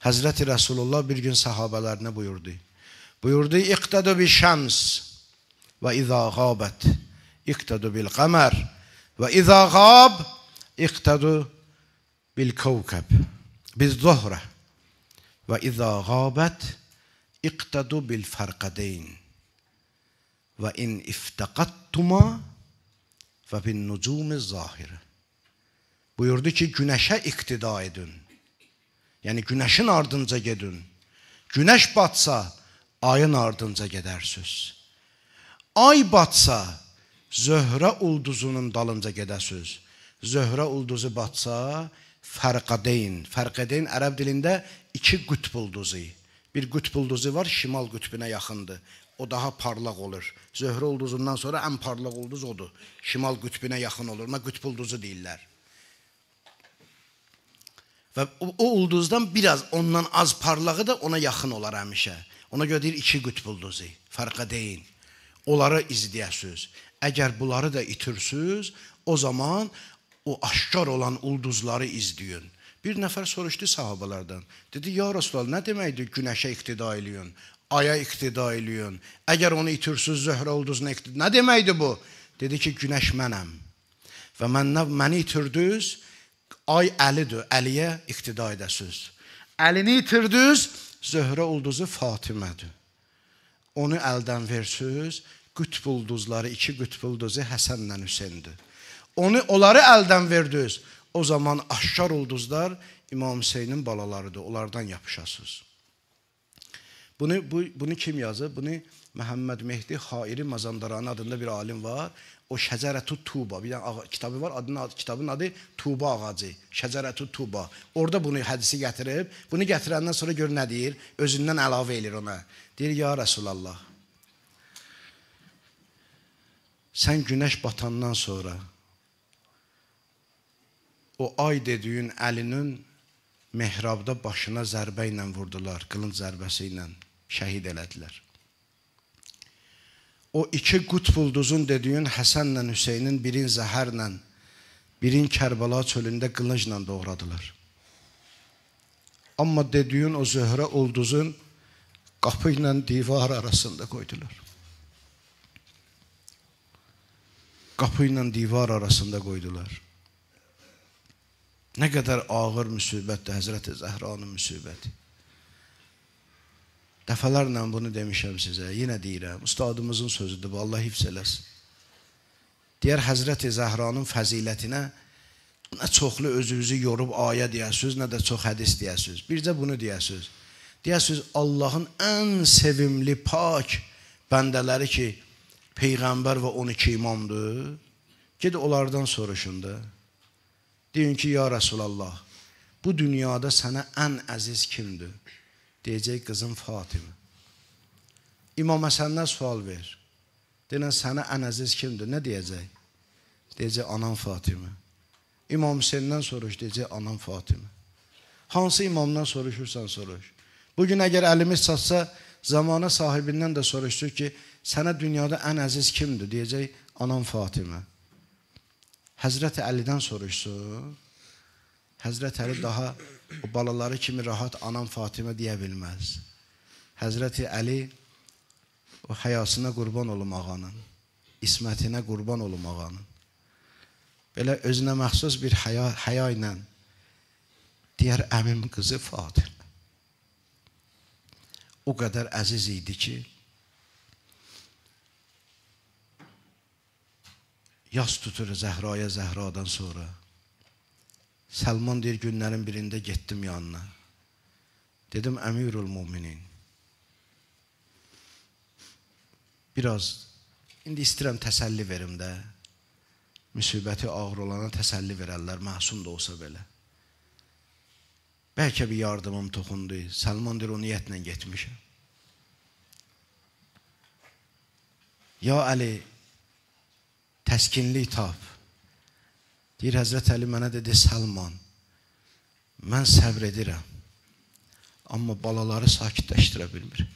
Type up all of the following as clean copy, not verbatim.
Həzrəti Rasulullah bir gün sahabələrinə buyurdu. Buyurdu, iqtadu bil şəms və izə qabət, iqtadu bil qəmər və izə qab, iqtadu bil kavkəb, bil zuhrə və izə qabət, iqtadu bil fərqədeyn və in iftəqattuma və bin nucumi zahirə. Buyurdu ki, günəşə iqtida edin. Yəni, günəşin ardınca gedin. Günəş batsa, ayın ardınca gedərsiniz. Ay batsa, Zöhrə ulduzunun dalınca gedəsiniz. Zöhrə ulduzu batsa, fərqədeyn. Fərqədeyn ərəb dilində iki qütb ulduzu. Bir qütb ulduzu var, şimal qütbünə yaxındır. O daha parlaq olur. Zöhrə ulduzundan sonra ən parlaq ulduz odur. Şimal qütbünə yaxın olur. Ona qütb ulduzu deyirlər. Və o ulduzdan biraz ondan az parlağı da ona yaxın olar həmişə. Ona görə deyir iki qütb ulduzu. Fərqədeyn. Onları izləyəsiniz. Əgər bunları da itirsiniz, o zaman o aşkar olan ulduzları izləyin. Bir nəfər soruşdu sahabalardan. Dedi, ya Resulallah, nə deməkdir günəşə iqtida eləyin, aya iqtida eləyin. Əgər onu itirsiniz, Zöhrə ulduzuna iqtida. Nə deməkdir bu? Dedi ki, günəş mənəm. Və məni itirdiniz, ay Əlidir, Əliyə iqtida edəsiniz. Əlini itirdiniz, Zöhrə ulduzu Fatimədir. Onu əldən versiniz, qütb ulduzları, iki qütb ulduzu Həsənlə Hüseyndir. Onları əldən verdiniz, o zaman aşkar ulduzlar İmam Hüseynin balalarıdır, onlardan yapışasınız. Bunu kim yazır? Bunu Məhəmməd Mehdi Xairi Mazandarani adında bir alim var. O Şəcərətü Tuba, bir kitabı var, kitabın adı Tuba ağacı, Şəcərətü Tuba. Orada bunu hədisi gətirib, bunu gətirəndən sonra gör nə deyir? Özündən əlavə edir ona. Deyir, ya Rasulallah, sən günəş batandan sonra o ay dediyin Əlinin mehrabda başına zərbə ilə vurdular, qılınc zərbəsi ilə şəhid elədilər. O iki qütb ulduzun dediyin Həsənlə Hüseynin birin zəhərlə, birin Kərbəla çölündə qılıncla doğradılar. Amma dediyin o Zöhrə ulduzun qapı ilə divar arasında qoydular. Qapı ilə divar arasında qoydular. Nə qədər ağır müsibətdir Həzrəti Zəhranın müsibəti. Dəfələrlə bunu demişəm sizə, yenə deyirəm, ustadımızın sözüdür bu, Allah hifz eləsin. Deyər, Həzrəti Zəhranın fəzilətinə nə çoxlu özünüzü yorub ayə deyəsiniz, nə də çox hədis deyəsiniz. Bircə bunu deyəsiniz. Deyəsiniz, Allahın ən sevimli, pak bəndələri ki, Peyğəmbər və 12 imamdır, ged onlardan soruşun da. Deyin ki, ya Rasulallah, bu dünyada sənə ən əziz kimdir? Deyəcək, qızım Fatimə. İmam Həsəndən sual ver. Deyən, sənə ən əziz kimdir? Nə deyəcək? Deyəcək, anam Fatimə. İmam Hüseyndən soruş, deyəcək, anam Fatimə. Hansı imamdan soruşursan soruş. Bugün əgər əlimiz çatsa, zamana sahibindən də soruşdur ki, sənə dünyada ən əziz kimdir? Deyəcək, anam Fatimə. Həzrəti Əlidən soruşsun, Həzrəti Əli daha o balaları kimi rahat anam Fatimə deyə bilməz. Həzrəti Əli o həyasına qurban olum ağanın, ismətinə qurban olum ağanın. Belə özünə məxsus bir həya ilə deyər, əmim qızı Fatimə. O qədər əziz idi ki, yas tutur Zəhraya Zəhradan sonra. Səlman deyir, günlərin birində getdim yanına. Dedim, Əmirul Müminin. Biraz, indi istəyirəm təsəlli verim də. Müsibəti ağır olana təsəlli verərlər, məsum da olsa belə. Bəlkə bir yardımım toxundu. Səlman deyir, o niyyətlə getmişəm. Ya Əli, təskinlik tap. Deyir, Həzrət Əli mənə dedi, Səlman, mən səbr edirəm, amma balaları sakitləşdirə bilmirəm.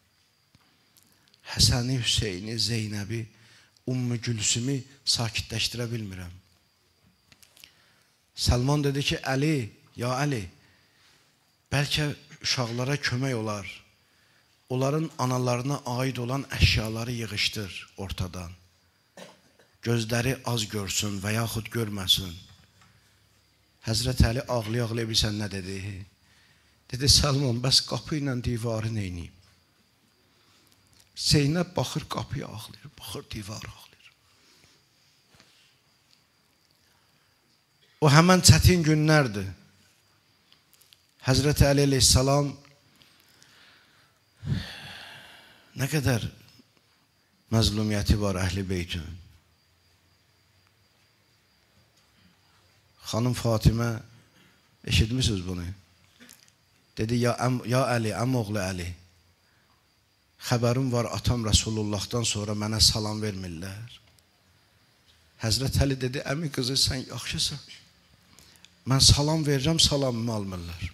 Həsəni, Hüseyni, Zeynəbi, Ümmü Gülsümü sakitləşdirə bilmirəm. Səlman dedi ki, Əli, ya Əli, bəlkə uşaqlara kömək olar. Onların analarına aid olan əşyaları yığışdır ortadan. Gözləri az görsün və yaxud görməsin. Həzrət Əli ağlaya-ağlaya bilsən nə dedi? Dedi, Salman, bəs qapı ilə divarı neyniyim? Zeynəb baxır qapıya ağlayır, baxır divara ağlayır. O həmən çətin günlərdir. Həzrət Əli əleyhissalam nə qədər məzlumiyyəti var Əhl-i Beytün. Xanım Fatimə, eşitmişsiniz bunu? Dedi, ya Əli, əmoğlu Əli, xəbərim var, atam Rəsulullahdan sonra mənə salam vermirlər. Həzrət Əli dedi, əmi qızı, sən yaxşısan. Mən salam verirəm, salamımı almırlar.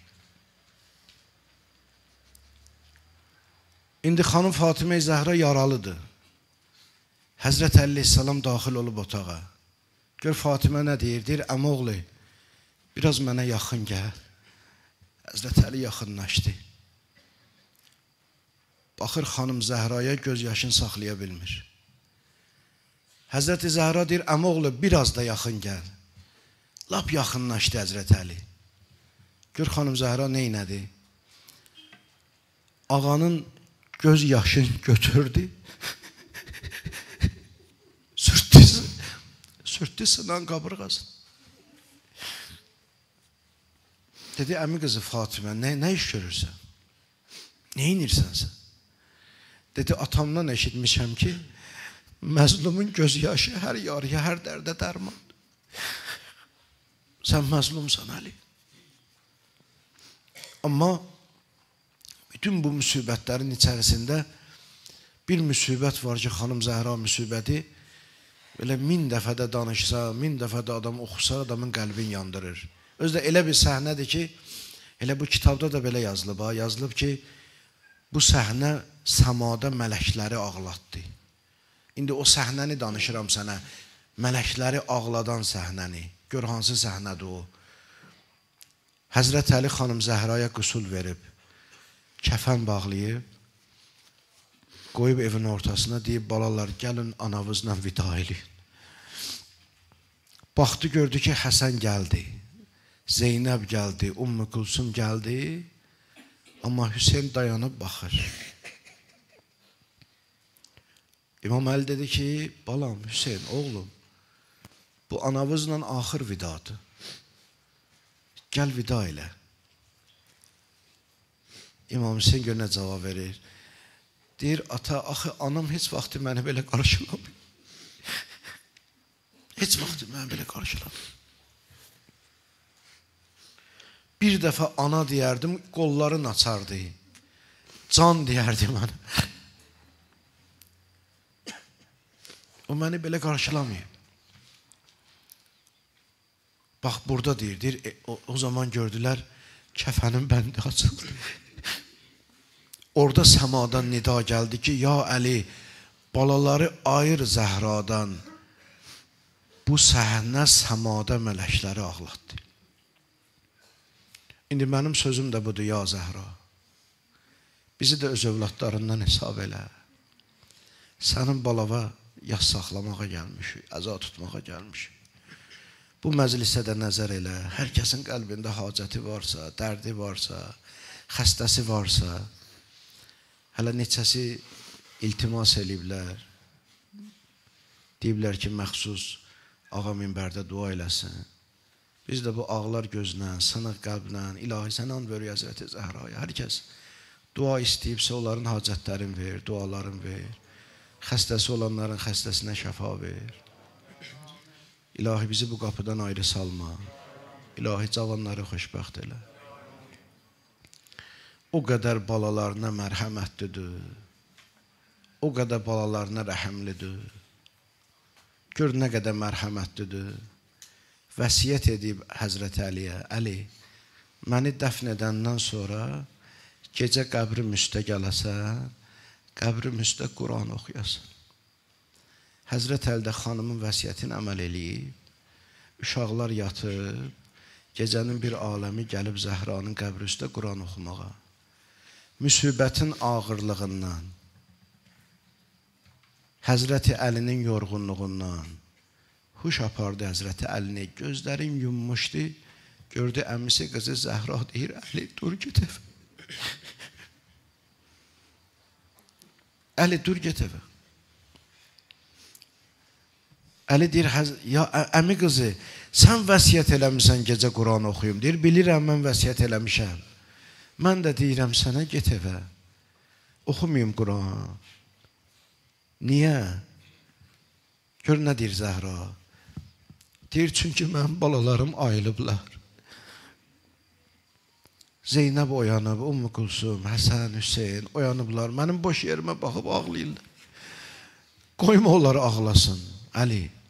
İndi xanım Fatimə Zəhra yaralıdır. Həzrət Əli əleyhissalam daxil olub otağa. Gör Fatimə nə deyir? Deyir, əmoğlu, biraz mənə yaxın gəl. Həzrət Əli yaxınlaşdı. Baxır xanım Zəhraya göz yaşını saxlaya bilmir. Həzrət Zəhra deyir, əmoğlu, biraz da yaxın gəl. Lap yaxınlaşdı Həzrət Əli. Gör xanım Zəhra neynədi? Ağanın göz yaşını götürdü. Sürtdü sınan qabırğasını. Dedi, əmi qızı Fatimə, nə iş görürsən? Nə inirsən sən? Dedi, atamdan eşitmişəm ki, məzlumun göz yaşı hər yarıya, hər dərdə dərman. Sən məzlumsan, Əli. Amma bütün bu müsibətlərin içərisində bir müsibət var ki, xanım Zəhra müsibəti belə 1000 dəfə də danışsa, 1000 dəfə də adam oxusa, adamın qəlbini yandırır. Özdə elə bir səhnədir ki, elə bu kitabda da belə yazılıb. Yazılıb ki, bu səhnə səmada mələkləri ağlatdı. İndi o səhnəni danışıram sənə. Mələkləri ağladan səhnəni. Gör hansı səhnədir o. Həzrət Əli xanım Zəhraya qüsul verib, kəfən bağlayıb, qoyub evin ortasına, deyib, balalar, gəlin anavızla vida eləyin. Baxdı, gördü ki, Həsən gəldi, Zeynəb gəldi, Ümmü Kulsum gəldi, amma Hüseyin dayanıb baxır. İmam Əli dedi ki, balam, Hüseyin, oğlum, bu anavızla axır vidadır. Gəl vida elə. İmam Hüseyin görünə cavab verir. Deyir, ata, axı, anam heç vaxtı məni belə qarşılamır. Heç vaxtı məni belə qarşılamır. Bir dəfə ana deyərdim, qolların açardı. Can deyərdi mənə. O məni belə qarşılamıyor. Bax, burada deyir, o zaman gördülər, kəfənin bəndi açıldı. Orada səmadan nida gəldi ki, ya Əli, balaları ayır Zəhradan. Bu səhnə səmada mələkləri ağlatdı. İndi mənim sözüm də budur, ya Zəhra. Bizi də öz övladlarından hesab elə. Sənin balava yas saxlamağa gəlmişik, əza tutmağa gəlmişik. Bu məclisə də nəzər elə. Hər kəsin qəlbində hacəti varsa, dərdi varsa, xəstəsi varsa, hələ neçəsi iltimas eləyiblər. Deyiblər ki, məxsus ağa minbərdə dua eləsin. Biz də bu ağlar gözlə, sınıq qəlblə, ilahi sən and ver Həzrəti Zəhraya. Hər kəs dua istəyibsə onların hacətlərini ver, dualarını ver. Xəstəsi olanların xəstəsinə şəfa ver. İlahi bizi bu qapıdan ayrı salma. İlahi cavanları xoşbəxt elə. O qədər balalarına mərhəmətlidir. O qədər balalarına rəhəmlidir. Gör nə qədər mərhəmətlidir. Vəsiyyət edib Həzrət Əliyə, Əli, məni dəfn edəndən sonra gecə qəbrim üstə gələsən, qəbrim üstə Quran oxuyasan. Həzrət Əlidə xanımın vəsiyyətini əməl eləyib, uşaqlar yatıb, gecənin bir aləmi gəlib Zəhranın qəbri üstə Quran oxumağa. müsibətin ağırlığından, Həzrəti Əlinin yorğunluğundan huş apardı Həzrəti Əlini, gözlərin yummuşdu, gördü əmisi qızı Zəhra deyir, Əli dur get evə. Əli dur get evə. Əli deyir, ya əmi qızı, sən vəsiyyət eləmişsən gecə Quran oxuyum, deyir, bilirəm mən vəsiyyət eləmişəm. Mən də deyirəm sənə get evə, oxumayım Quran. Niyə? Gör nə deyir Zəhra? Deyir, çünki mənim balalarım ayılıblar. Zeynəb oyanıb, Ümmü Kulsum, Həsən, Hüseyin oyanıblar. Mənim boş yerimə baxıb ağlayırlar. Qoyma onları ağlasın, Əli.